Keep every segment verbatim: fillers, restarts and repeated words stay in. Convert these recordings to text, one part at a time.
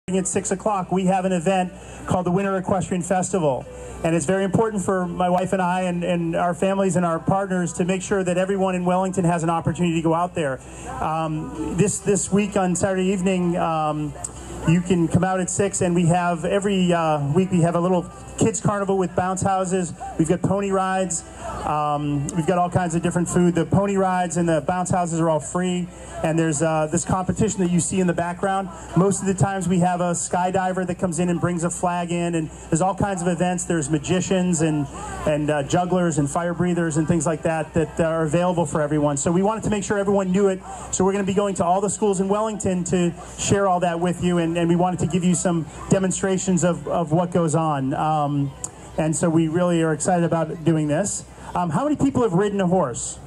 At six o'clock, we have an event called the Winter Equestrian Festival. And it's very important for my wife and I and, and our families and our partners to make sure that everyone in Wellington has an opportunity to go out there. Um, this, this week on Saturday evening, um, you can come out at six, and we have every uh, week we have a little kids carnival with bounce houses. We've got pony rides. Um, we've got all kinds of different food. The pony rides and the bounce houses are all free. And there's uh, this competition that you see in the background. Most of the times we have a skydiver that comes in and brings a flag in, and there's all kinds of events. There's magicians and, and uh, jugglers and fire breathers and things like that that are available for everyone. So we wanted to make sure everyone knew it. So we're going to be going to all the schools in Wellington to share all that with you, and, and we wanted to give you some demonstrations of, of what goes on. Um, and so we really are excited about doing this. Um, how many people have ridden a horse?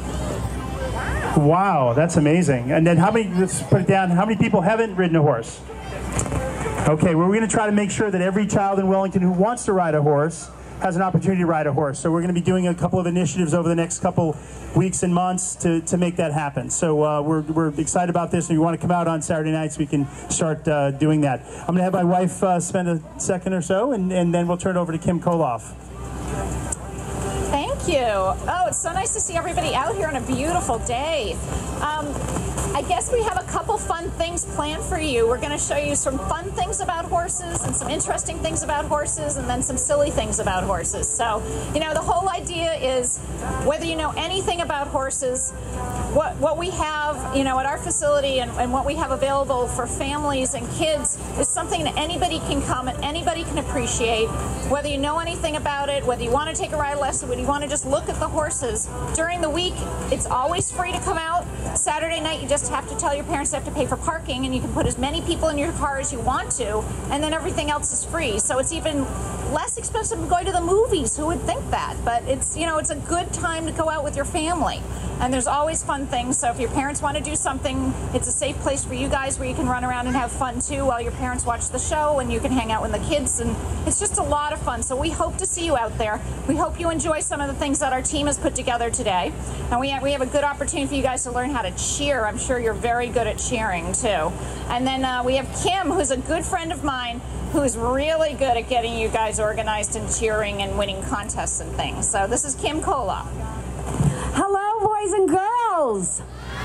Wow, that's amazing. And then how many, let's put it down, how many people haven't ridden a horse? Okay, well, we're going to try to make sure that every child in Wellington who wants to ride a horse has an opportunity to ride a horse. So we're going to be doing a couple of initiatives over the next couple weeks and months to, to make that happen. So uh, we're, we're excited about this. If you want to come out on Saturday nights, we can start uh, doing that. I'm going to have my wife uh, spend a second or so, and, and then we'll turn it over to Kim Koloff. Thank you. Oh, it's so nice to see everybody out here on a beautiful day. Um, I guess we have a couple fun things planned for you. We're going to show you some fun things about horses and some interesting things about horses, and then some silly things about horses. So, you know, the whole idea is whether you know anything about horses, what, what we have, you know, at our facility and, and what we have available for families and kids is something that anybody can come and anybody can appreciate, whether you know anything about it, whether you want to take a ride lesson, whether you want to just look at the horses. During the week, it's always free to come out. Saturday night, you just have to tell your parents they have to pay for parking, and you can put as many people in your car as you want to, and then everything else is free. So it's even less expensive than going to the movies. Who would think that? But it's, you know, it's a good time to go out with your family. And there's always fun things. So if your parents want to do something, it's a safe place for you guys where you can run around and have fun too while your parents watch the show, and you can hang out with the kids, and it's just a lot of fun. So we hope to see you out there. We hope you enjoy some of the things that our team has put together today. And we have, we have a good opportunity for you guys to learn how to cheer. I'm sure you're very good at cheering too. And then uh, we have Kim, who's a good friend of mine, who's really good at getting you guys organized and cheering and winning contests and things. So this is Kim Koloff. Hello, boys and girls.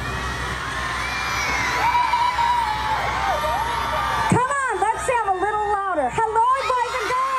Come on, let's have a little louder. Hello, boys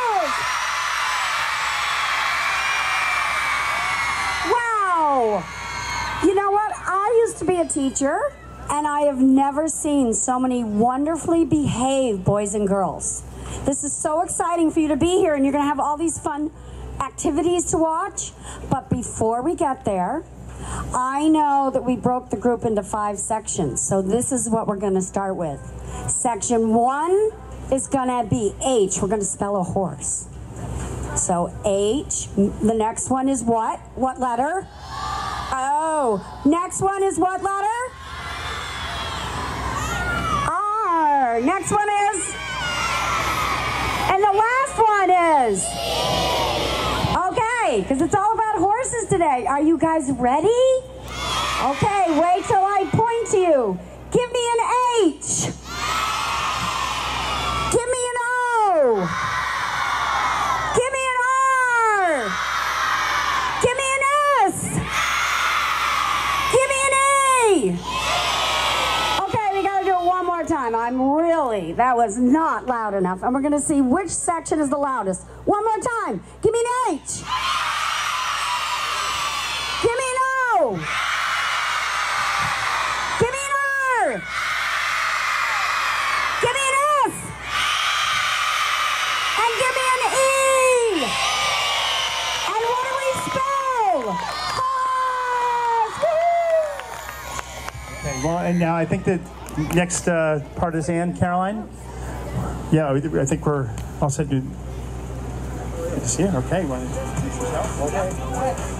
and girls. Wow. You know what? I used to be a teacher, and I have never seen so many wonderfully behaved boys and girls. This is so exciting for you to be here, and you're going to have all these fun activities to watch. But before we get there, I know that we broke the group into five sections, so this is what we're going to start with. Section one is going to be H. We're going to spell a horse. So H. The next one is what? What letter? Oh. Next one is what letter? R. Next one is? And the last one is? Okay, because it's all about horses today. Are you guys ready? Okay, wait till I point to you. Give me an H. Give me an O. Give me an R. Give me an S. Give me an A. Okay, we got to do it one more time. I'm really, that was not loud enough. And we're going to see which section is the loudest. One more time. Give me an H. Give me an O. Give me an R. Give me an S. And give me an E. And what do we spell? Horse. Okay, well, and now I think the next uh, part is Ann, Caroline. Yeah, I think we're all set to see it. Okay, you want to introduce yourself? Okay.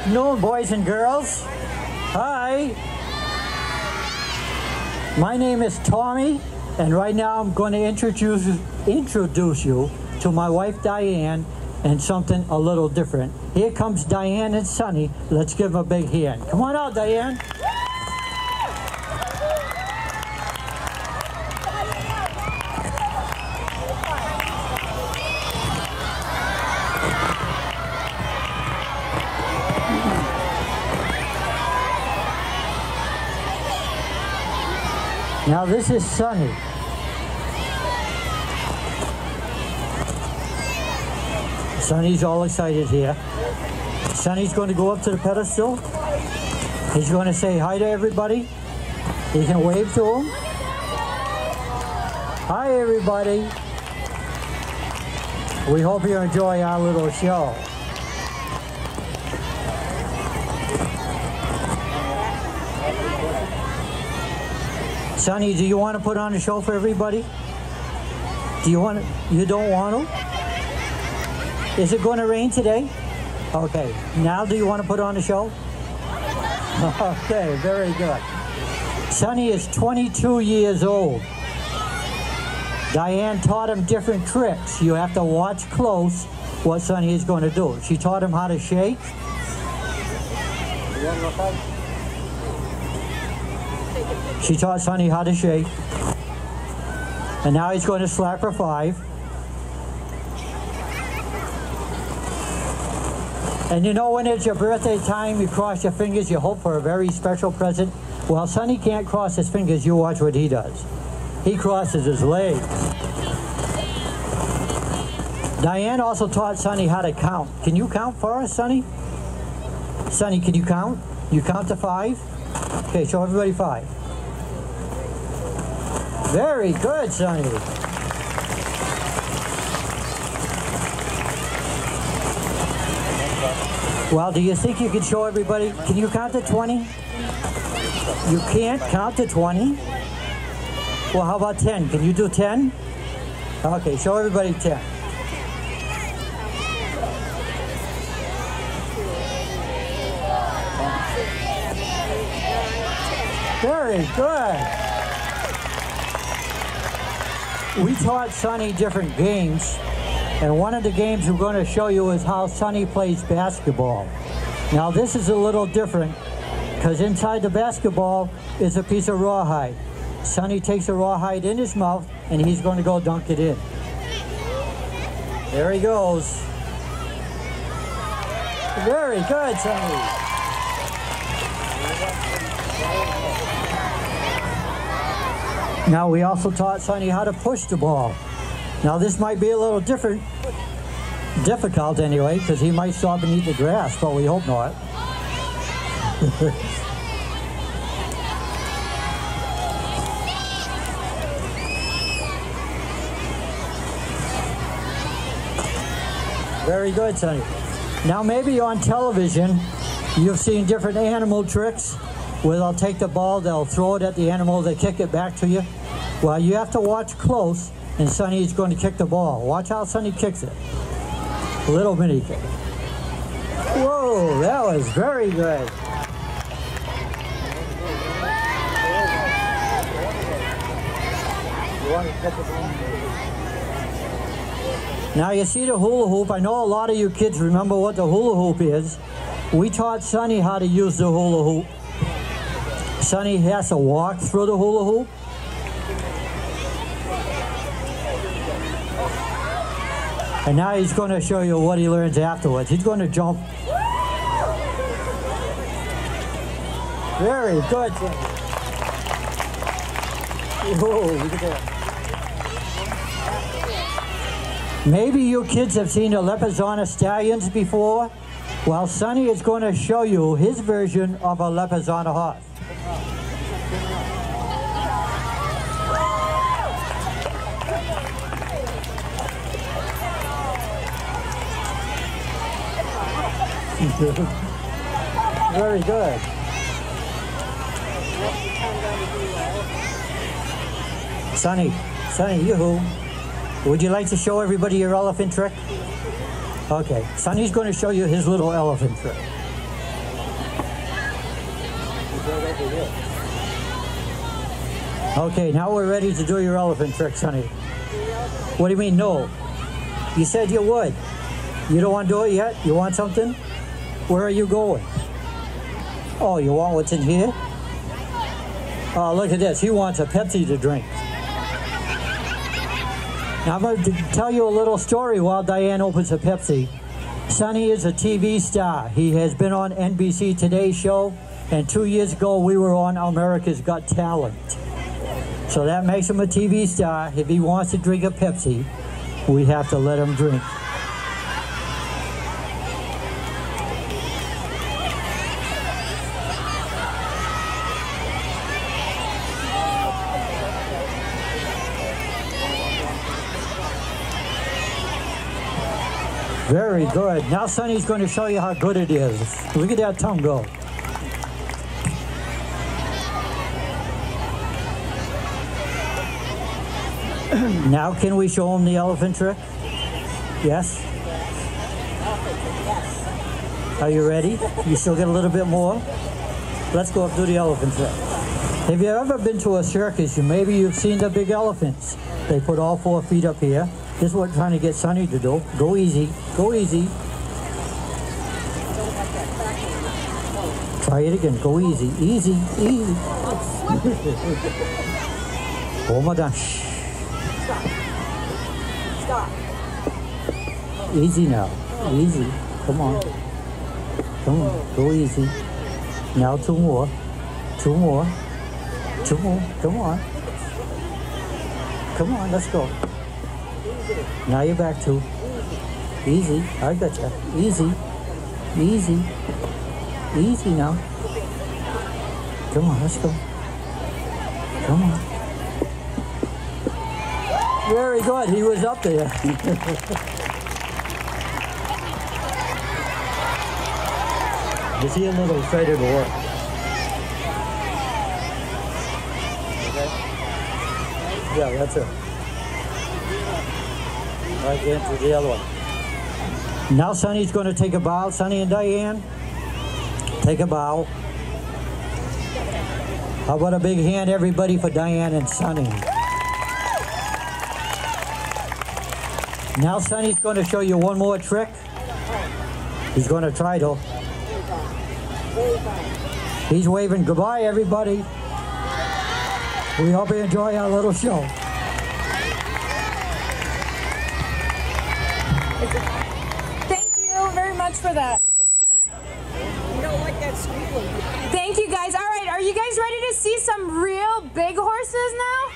afternoon, boys and girls. Hi. My name is Tommy, and right now I'm going to introduce introduce you to my wife Diane and something a little different. Here comes Diane and Sonny. Let's give them a big hand. Come on out, Diane. Now this is Sonny. Sonny's all excited here. Sonny's going to go up to the pedestal. He's going to say hi to everybody. You can wave to them. Hi everybody. We hope you enjoy our little show. Sonny, do you want to put on a show for everybody? Do you want to? You don't want to? Is it going to rain today? Okay. Now do you want to put on a show? Okay, very good. Sonny is twenty-two years old. Diane taught him different tricks. You have to watch close what Sonny is going to do. She taught him how to shake. She taught Sonny how to shake. And now he's going to slap for five. And you know when it's your birthday time, you cross your fingers, you hope for a very special present. Well, Sonny can't cross his fingers. You watch what he does. He crosses his legs. Diane also taught Sonny how to count. Can you count for us, Sonny? Sonny, can you count? You count to five? Okay, show everybody five. Very good, Sonny. Well, do you think you can show everybody? Can you count to twenty? You can't count to twenty? Well, how about ten? Can you do ten? Okay, show everybody ten. Very good. We taught Sonny different games, and one of the games we're going to show you is how Sonny plays basketball. Now this is a little different because inside the basketball is a piece of rawhide. Sonny takes a rawhide in his mouth and he's going to go dunk it in. There he goes. Very good, Sonny. Now we also taught Sonny how to push the ball. Now this might be a little different, difficult anyway, because he might stop and eat the grass, but we hope not. Very good, Sonny. Now maybe on television, you've seen different animal tricks where they'll take the ball, they'll throw it at the animal, they kick it back to you. Well, you have to watch close, and Sonny is going to kick the ball. Watch how Sonny kicks it. Little mini kick. Whoa, that was very good. Now you see the hula hoop. I know a lot of you kids remember what the hula hoop is. We taught Sonny how to use the hula hoop. Sonny has to walk through the hula hoop. And now he's going to show you what he learns afterwards. He's going to jump. Very good. Whoa, look at that. Maybe you kids have seen the Leopardson stallions before. Well, Sonny is going to show you his version of a Leopardson horse. Very good. Sonny, Sonny, yoo-hoo. Would you like to show everybody your elephant trick? Okay, Sonny's going to show you his little elephant trick. Okay, now we're ready to do your elephant tricks, honey. What do you mean, no? You said you would. You don't want to do it yet? You want something? Where are you going? Oh, you want what's in here? Oh, look at this. He wants a Pepsi to drink. Now, I'm going to tell you a little story while Diane opens a Pepsi. Sonny is a T V star. He has been on N B C Today show, and two years ago we were on America's Got Talent. So that makes him a T V star. If he wants to drink a Pepsi, we have to let him drink. Very good. Now Sonny's going to show you how good it is. Look at that tongue go. Now can we show him the elephant trick? Yes? Are you ready? You still get a little bit more? Let's go up to the elephant trick. Have you ever been to a circus? Maybe you've seen the big elephants. They put all four feet up here. This is what we're trying to get Sonny to do. Go easy. Go easy. Try it again. Go easy. Easy. Easy. Oh my gosh. Stop. Easy now. Easy. Come on. Come on. Go easy. Now two more. Two more. Two more. Come on. Come on. Let's go. Now you're back to easy. I got you. Easy. Easy. Easy now. Come on. Let's go. Come on. Very good. He was up there. Is he a little excited to work? Okay. Yeah, that's it. Right into the other one. Now Sonny's going to take a bow. Sonny and Diane, take a bow. How about a big hand, everybody, for Diane and Sonny? Now Sonny's going to show you one more trick. He's going to try to. He's waving goodbye, everybody. We hope you enjoy our little show. Thank you very much for that. You don't like that squealing. Thank you guys. All right, are you guys ready to see some real big horses now?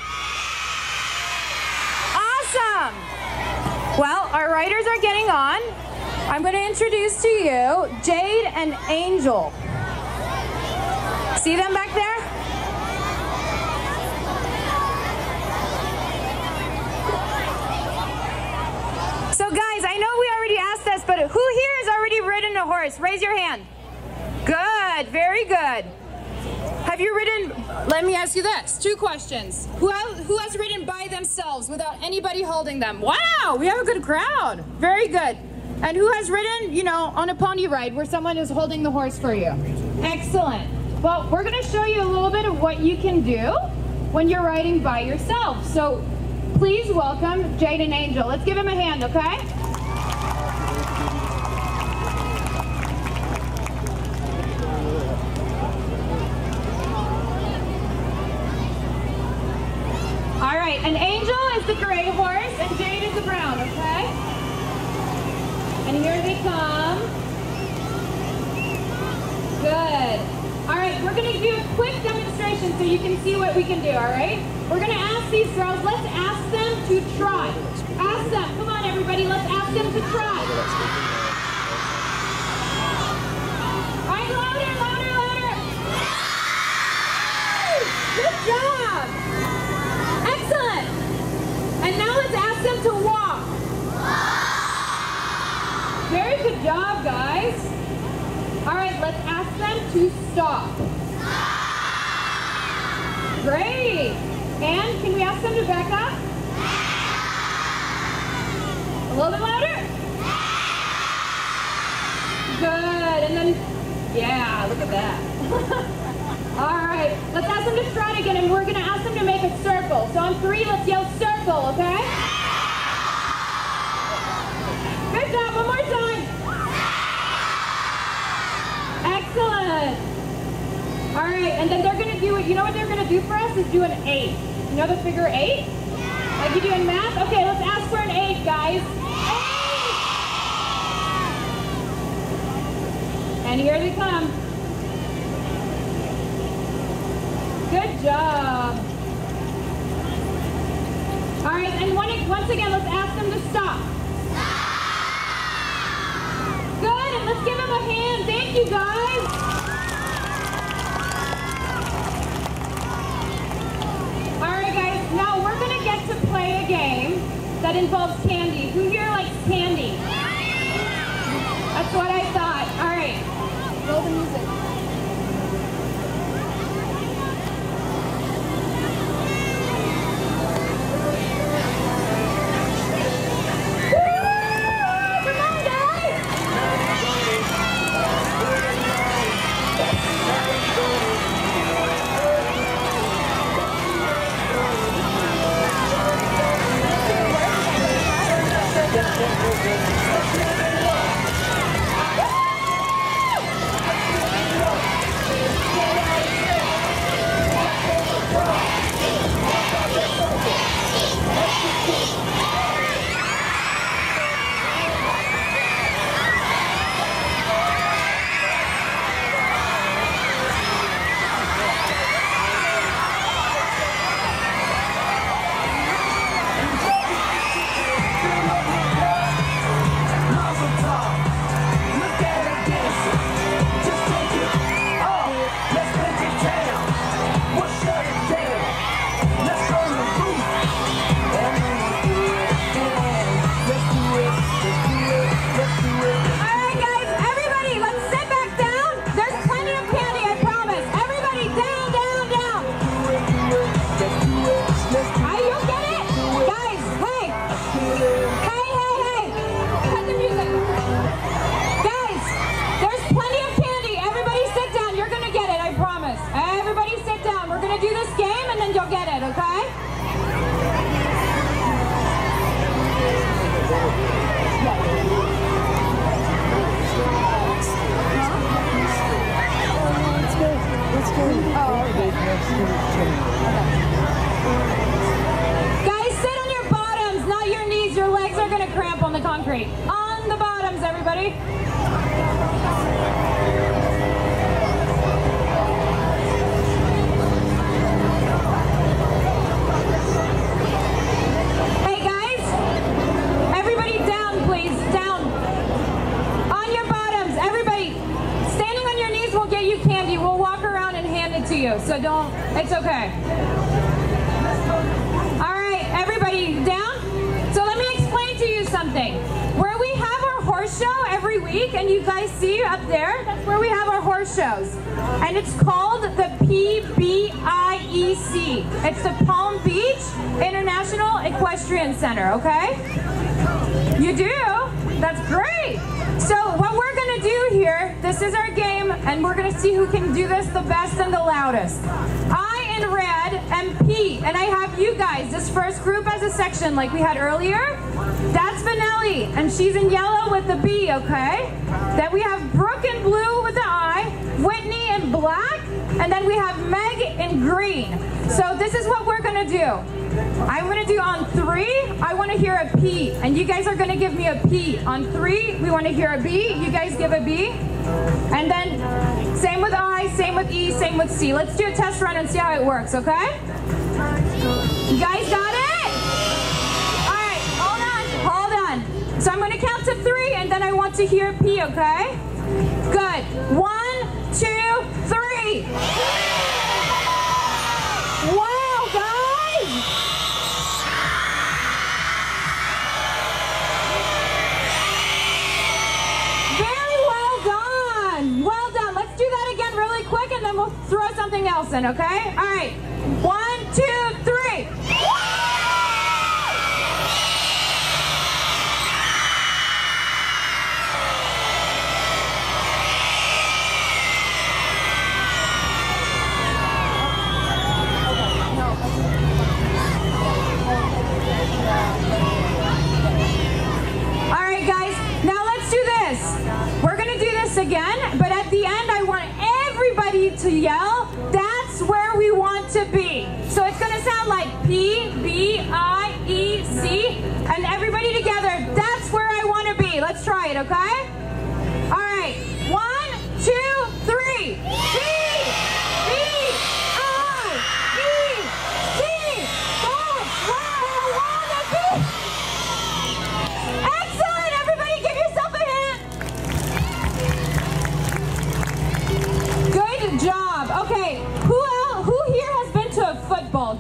Awesome. Well, our riders are getting on. I'm going to introduce to you Jade and Angel. See them back there? So guys, I know we already asked this, but who here has already ridden a horse? Raise your hand. Good, very good. Have you ridden, let me ask you this, two questions. Who has, who has ridden by themselves without anybody holding them? Wow, we have a good crowd. Very good. And who has ridden, you know, on a pony ride where someone is holding the horse for you? Excellent. Well, we're going to show you a little bit of what you can do when you're riding by yourself. So please welcome Jade and Angel. Let's give them a hand, okay? All right, and Angel is the gray horse and Jade is the brown, okay? And here they come. Good. All right, we're going to do a quick demonstration so you can see what we can do, all right? We're going to ask these girls, let's ask them to try. Ask them. Come on, everybody, let's ask them to try. All right, louder, louder, louder. Good job. Excellent. And now let's ask them to walk. Very good job, guys. All right, let's ask them to stop. Great. And can we ask them to back up? A little bit louder? Good. And then, yeah, look at that. All right, let's ask them to strut again, and we're going to ask them to make like a circle. So on three, let's yell circle, okay? Good job, one more time. Excellent. All right, and then they're gonna do it, you know what they're gonna do for us is do an eight. You know the figure eight? Like you do in math? Okay, let's ask for an eight, guys. Eight! And here they come. Good job. All right, and one, once again, let's ask them to stop. Good, and let's give them a hand. Thank you, guys. All right, guys, now we're going to get to play a game that involves candy. Who here likes candy? That's what I thought. All right, roll the music. Guys, sit on your bottoms, not your knees. Your legs are going to cramp on the concrete. On the bottoms, everybody. Hey, guys. Everybody down, please. Down. On your bottoms, everybody. Standing on your knees will get you candy. We'll walk around and hand it to you, so don't, it's okay. All right, everybody down? So let me explain to you something. Where we have our horse show every week, and you guys see up there, that's where we have our horse shows. And it's called the P B I E C. It's the Palm Beach International Equestrian Center, okay? You do? That's great. So what we're gonna do here, this is our game, and we're gonna see who can do this the best and the loudest. I in red am P, and I have you guys, this first group as a section like we had earlier. That's Vanelli, and she's in yellow with the B, okay? Then we have Brooke in blue with the I, Whitney in black, and then we have Meg in green. So this is what we're gonna do. I'm gonna do on three, I wanna hear a P, and you guys are gonna give me a P. On three, we wanna hear a B, you guys give a B. And then same with I, same with E, same with C. Let's do a test run and see how it works, okay? You guys got it? All right, hold on, hold on. So I'm gonna count to three, and then I want to hear P, okay? Good, one, two, three. Wow, guys! Very well done. Well done. Let's do that again really quick, and then we'll throw something else in, okay? All right. One, two, three.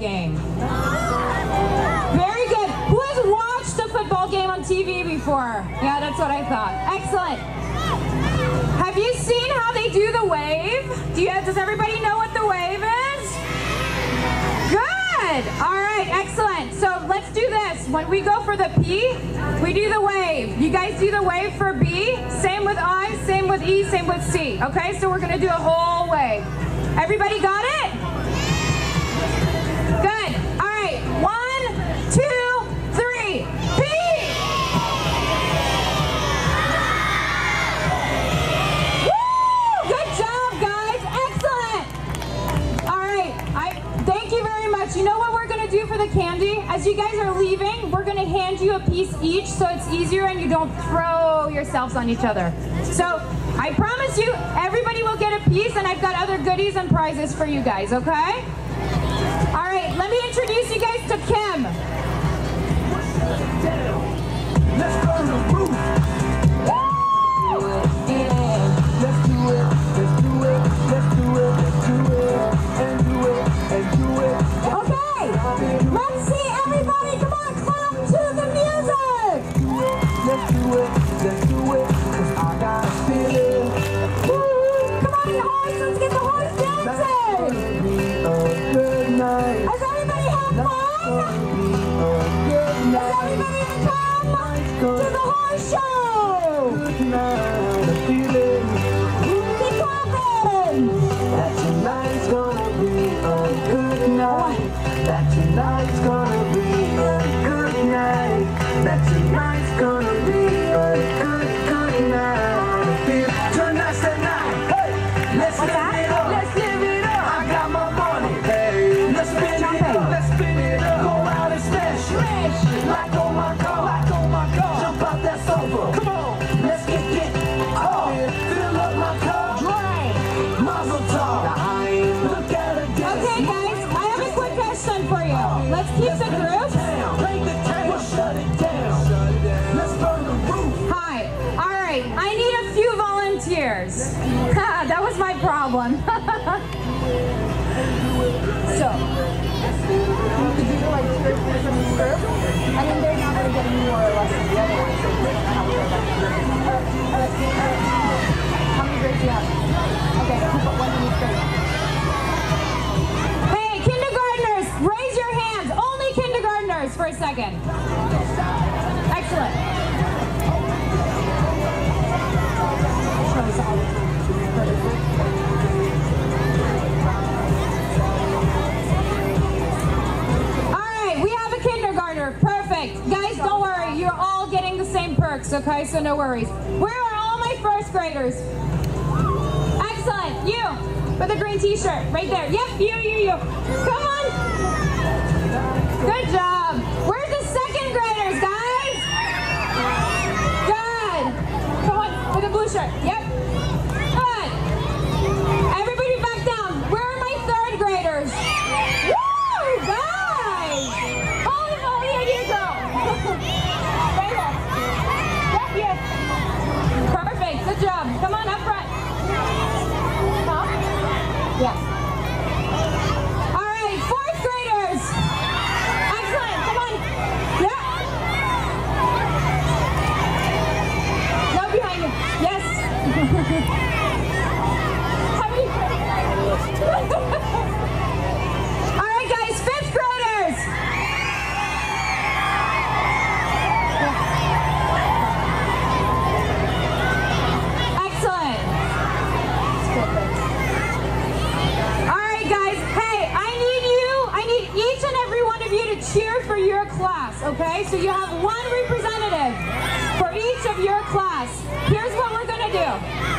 game? Very good. Who has watched a football game on T V before? Yeah, that's what I thought. Excellent. Have you seen how they do the wave? Do you, does everybody know what the wave is? Good. All right, excellent. So let's do this. When we go for the P, we do the wave. You guys do the wave for B. Same with I, same with E, same with C. Okay, so we're going to do a whole wave. Everybody got it? Good. All right. One, two, three. P. Woo! Good job, guys. Excellent. All right. I thank you very much. You know what we're going to do for the candy? As you guys are leaving, we're going to hand you a piece each so it's easier and you don't throw yourselves on each other. So I promise you, everybody will get a piece, and I've got other goodies and prizes for you guys, okay? All right, let me introduce you guys to Kim. Let's go to the roof. Let's do it, let's do it, let's do it, let's do it, and do it, and do it. Okay, let's see everybody. Come on, clap to the music. Let's do it, let's do it, cause I got a feeling. Woo! Come on, horse, let's get the horse dancing. A good night. Does everybody have fun? Good Does everybody come to the horse show? Good night. A feeling Keep clapping. that tonight's gonna be a good night. That tonight's gonna be a good night. That tonight's gonna be a good, good night. Tonight's the night. Hey, let's live it up. Let's live it up. I got my money. Hey, let's spin it up. Let's spin it up. Go out and smash it. Like on my car. Like on my car. Jump out that sofa. Come on. Let's get it. Oh, fill up my car. Drink. Mazel tov. Look at it. Okay, guys, I have a quick question for you. Let's keep the group. Break the table. Shut it down. Let's burn the roof. Hi. All right, I need a few volunteers. Ha, that was my problem. So, you do like straight from the script, and then they're not going to get any more or less than the other ones. So they're going to have to go back. How many grades do you have? Okay, keep up one in each grade. Hey, kindergartners, raise your hands. Only kindergartners for a second. Excellent. All right, we have a kindergartner. Perfect. Guys, don't worry. You're all getting the same perks, okay? So no worries. Where are all my first graders? Excellent. You, with a green t-shirt. Right there. Yep, you, you, you. Come on. Good job. Where's the second graders, guys? Good. Come on, with a blue shirt. Yep. Good. Everybody back down. Where are my third graders? Woo, guys. Holy moly, here you go. Right here. Yep, yes. Perfect. Good job. Come on, up front. Huh? Yes. All right, fourth graders. Excellent. Come on. Yeah. No, behind you. Yes. How many graders? All right, guys, fifth graders. Excellent. All right, guys. Hey, I need you, I need each and every one of you to cheer for your class, okay? So you have one representative for each of your class. Here's what we're going to do.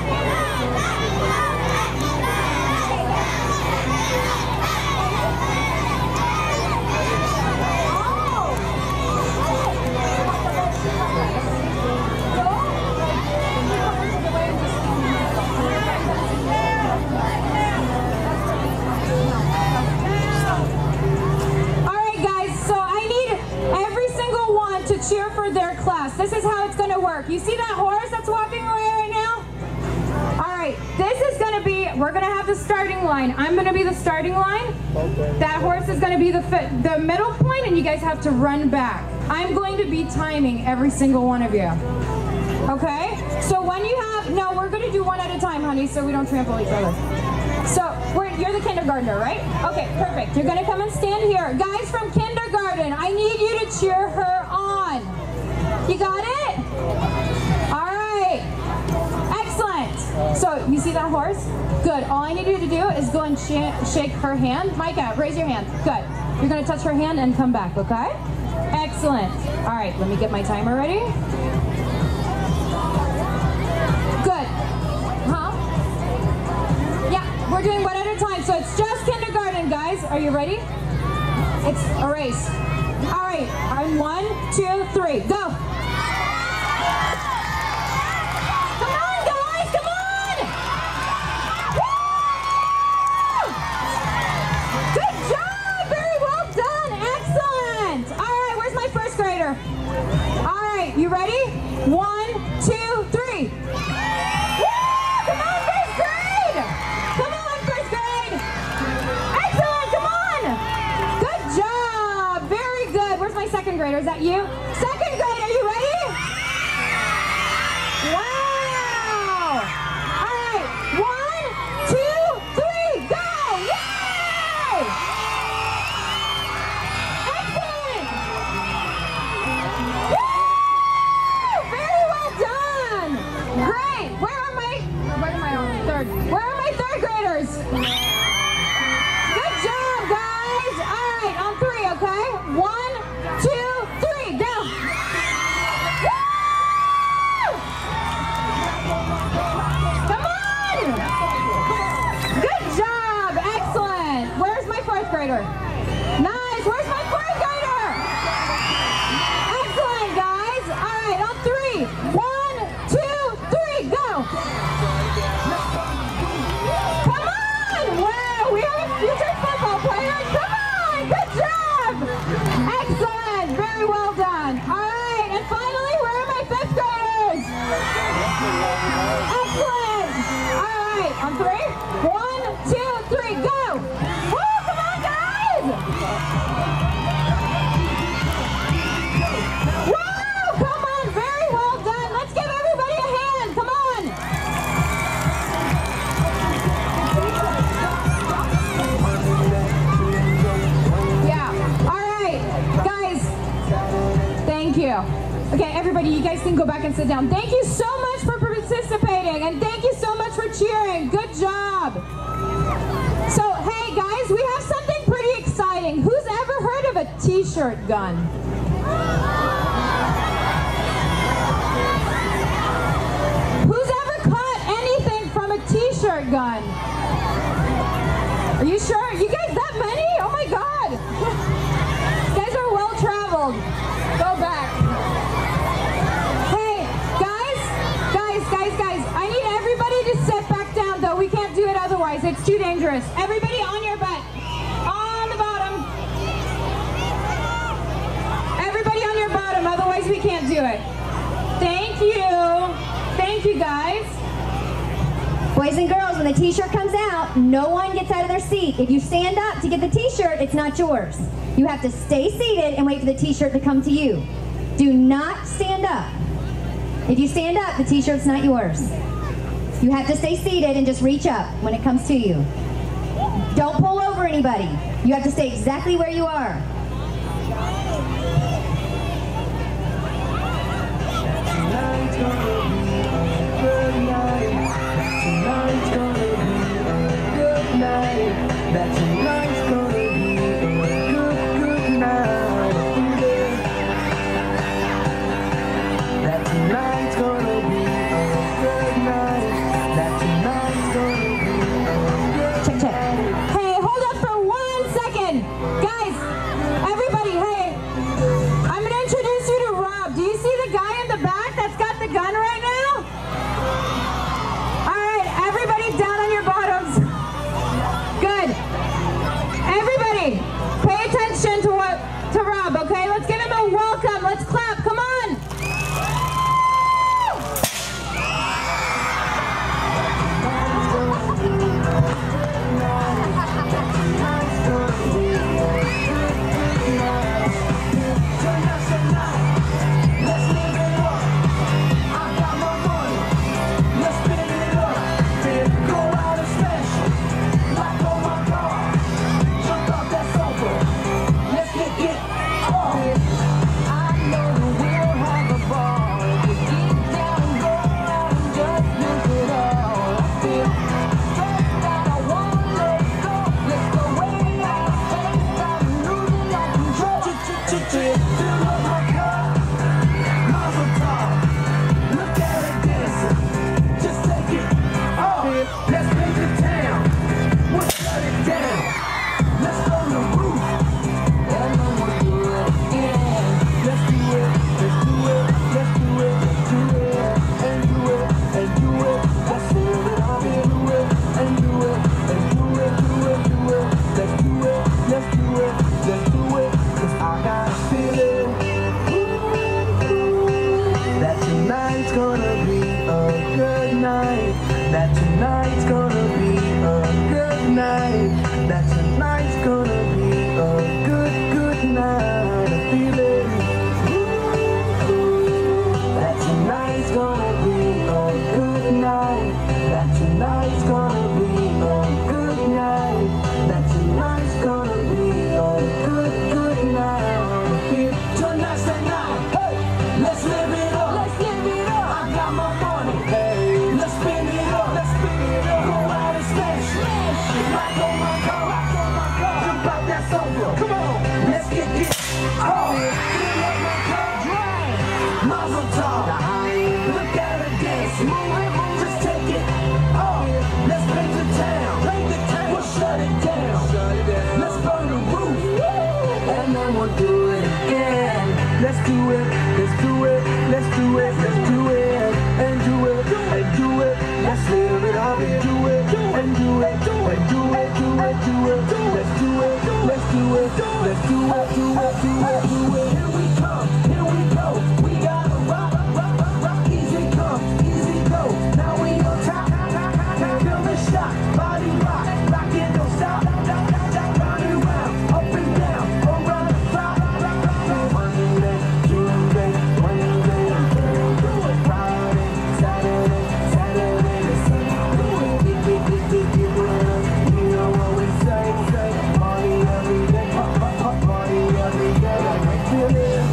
All right, guys, so I need every single one to cheer for their class. This is how it's going to work. You see that horse that's walking away right now? All right, this is going to be, we're going to have the starting line. I'm going to be the starting line. Okay. That horse is going to be the fit, the middle point, and you guys have to run back. I'm going to be timing every single one of you. Okay? So when you have, no, we're going to do one at a time, honey, so we don't trample each other. So we're, you're the kindergartner, right? Okay, perfect. You're going to come and stand here. Guys from kindergarten, I need you to cheer her on. You got it? All right. Excellent. So you see that horse? Good. All I need you to do is go and sh shake her hand. Micah, raise your hand. Good. You're going to touch her hand and come back, okay? Excellent. All right, let me get my timer ready. Good. Huh? Yeah, we're doing one at a time, so it's just kindergarten, guys. Are you ready? It's a race. All right, on one, two, three, go. Come on, guys, come on! Woo! Good job, very well done, excellent. All right, where's my first grader? All right, you ready? One, two, three. Woo! Come on, first grade! Come on, first grade! Excellent, come on! Good job, very good. Where's my second grader? Is that you? Second grade, are you ready? Wow! All right, one, two, three, go! Yay! Excellent! Woo! Very well done! Great! Where are my, where am I on third? Where are my third graders? Good job, guys! All right, on three, okay? One, two, three, go! Woo! Come on! Good job! Excellent! Where's my fourth grader? Nice! Where's my fourth grader? Excellent, guys! All right, on three. One, two, three, go! Come on! Wow, we have a future football player. Come on! Good job! Excellent! Very well done. All right, and finally, where are my fifth graders? Excellent! All right, on three. One, two, three, go! Woo! Come on, guys! Wow! Come on! Very well done. Let's give everybody a hand. Come on! Yeah. All right, guys. Thank you. Okay, everybody, you guys can go back and sit down. Thank you so much for participating, and thank you so much for cheering. Good job. So, hey, guys, we have something pretty exciting. Who's ever heard of a t-shirt gun? Who's ever caught anything from a t-shirt gun? Are you sure? You guys that many? Oh my God. You guys are well traveled. Go back. Hey, guys, guys, guys, guys, I need everybody to sit back down though. We can't do it otherwise. It's too dangerous. Everybody on your butt. On the bottom. Everybody on your bottom, otherwise we can't do it. Thank you. Thank you, guys. Boys and girls, when the t-shirt comes out, no one gets out of their seat. If you stand up to get the t-shirt, it's not yours. You have to stay seated and wait for the t-shirt to come to you. Do not stand up. If you stand up, the t-shirt's not yours. You have to stay seated and just reach up when it comes to you. Don't pull over anybody. You have to stay exactly where you are. Tonight's gonna be a good night. Tonight's gonna be a good night. That tonight's gonna be a good, good night. That tonight's gonna be a good night. That tonight's gonna be a good Check, check. night. Hey, hold up for one second. Guys, everybody, hey, I'm going to introduce you to Rob. Do you see the guy in the back that's got the gun right now? All right, everybody down on your bottoms. Good. Everybody, pay attention to what to Rob, okay? Let's give him a welcome. Let's clap. Come on. over. Come on, let's get this. Oh, feel like my car. Drive. Mazel tov. Look at her dance. Move it, move it. Just take it. Oh, let's paint the town. Paint the town. We'll shut it down. Shut it down. Let's burn the roof. And then we'll do it again. Let's do it. Let's do it. Let's do it. Let's do it. And do it. And do it. Let's live it up and do it. And do it. And do it. Do it. Do it. Let's do it. Let's do it. Let's do it. Do it. Do it. Do it. Here we come. Here we go. We gotta rock, rock, rock, rock. Easy come, easy go. Now we on top. Feel the shot. Body rock. Rock it, don't stop. Round and round. Up and down. Around the clock. Monday, Tuesday, Wednesday, Thursday, Friday, Saturday, Saturday, Sunday. Keep it, keep it, keep it. You know what we say, say. Party every day. Party every day. I feel it.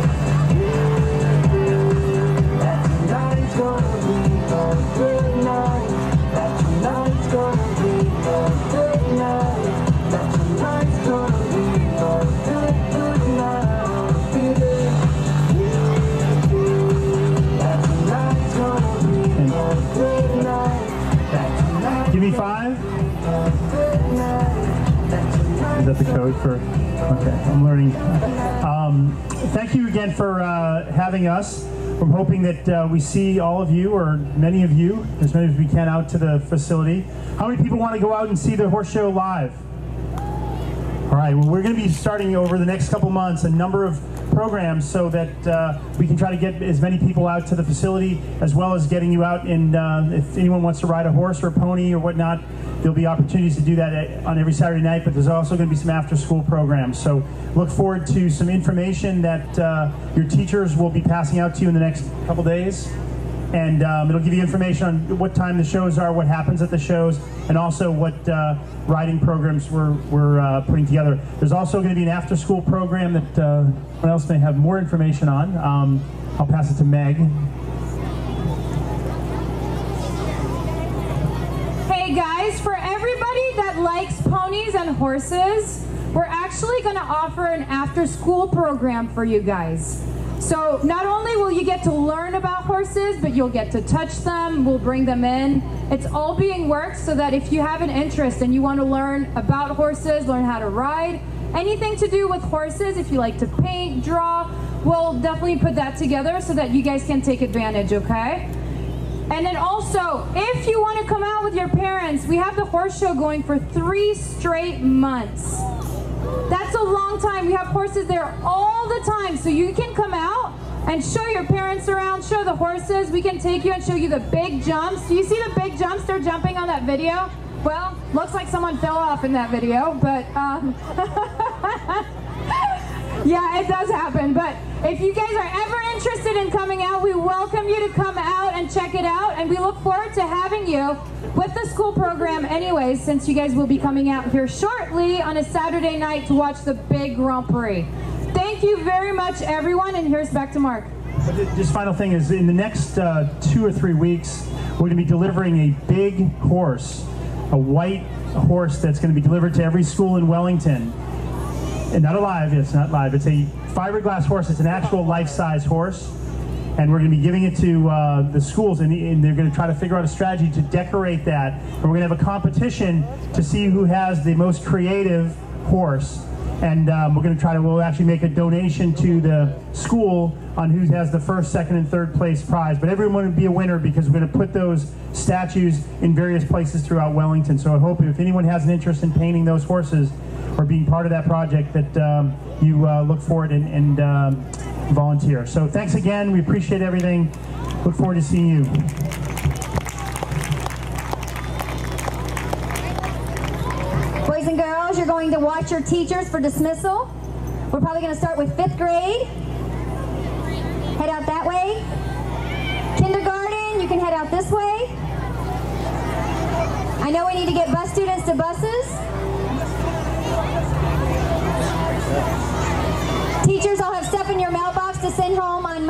That tonight's gonna be a good night. That tonight's gonna be a good night. That tonight's gonna be a good, good night. Feel it. That tonight's gonna be a good night. That tonight's Give me five. a good night. That tonight's Is that the code for? Okay, I'm learning. Um, thank you again for uh, having us. I'm hoping that uh, we see all of you, or many of you, as many as we can, out to the facility. How many people want to go out and see the horse show live? All right, well, we're going to be starting over the next couple months a number of programs so that uh, we can try to get as many people out to the facility, as well as getting you out. And uh, if anyone wants to ride a horse or a pony or whatnot, there'll be opportunities to do that on every Saturday night, but there's also going to be some after-school programs. So look forward to some information that uh, your teachers will be passing out to you in the next couple days. And um, it'll give you information on what time the shows are, what happens at the shows, and also what uh, riding programs we're, we're uh, putting together. There's also going to be an after-school program that uh, someone else may have more information on. Um, I'll pass it to Meg. Hey guys, for everybody that likes ponies and horses, we're actually going to offer an after-school program for you guys. So not only will you get to learn about horses, but you'll get to touch them, we'll bring them in. It's all being worked so that if you have an interest and you want to learn about horses, learn how to ride, anything to do with horses, if you like to paint, draw, we'll definitely put that together so that you guys can take advantage, okay? And then also, if you want to come out with your parents, we have the horse show going for three straight months. That's a long time. We have horses there all the time, so you can come out and show your parents around, show the horses. We can take you and show you the big jumps. Do you see the big jumps they're jumping on that video? Well, looks like someone fell off in that video, but um, yeah, it does happen. But if you guys are ever interested in coming out, we welcome you to come out and check it out, and we look forward to having you with the school program anyways, since you guys will be coming out here shortly on a Saturday night to watch the big Grand Prix. Thank you very much, everyone, and here's back to Mark. Just final thing is, in the next uh, two or three weeks, we're going to be delivering a big horse, a white horse that's going to be delivered to every school in Wellington. And not alive, it's not live, it's a fiberglass horse, it's an actual life-size horse. And we're going to be giving it to uh, the schools, and, and they're going to try to figure out a strategy to decorate that. And we're going to have a competition to see who has the most creative horse. And um, we're going to try to, we'll actually make a donation to the school on who has the first, second, and third place prize. But everyone would be a winner because we're going to put those statues in various places throughout Wellington. So I hope if anyone has an interest in painting those horses or being part of that project, that um, you uh, look forward and, and um, volunteer. So thanks again. We appreciate everything. Look forward to seeing you. Boys and girls, you're going to watch your teachers for dismissal. We're probably going to start with fifth grade. Head out that way. Kindergarten, you can head out this way. I know we need to get bus students to buses. Teachers, I'll have stuff in your mailbox to send home on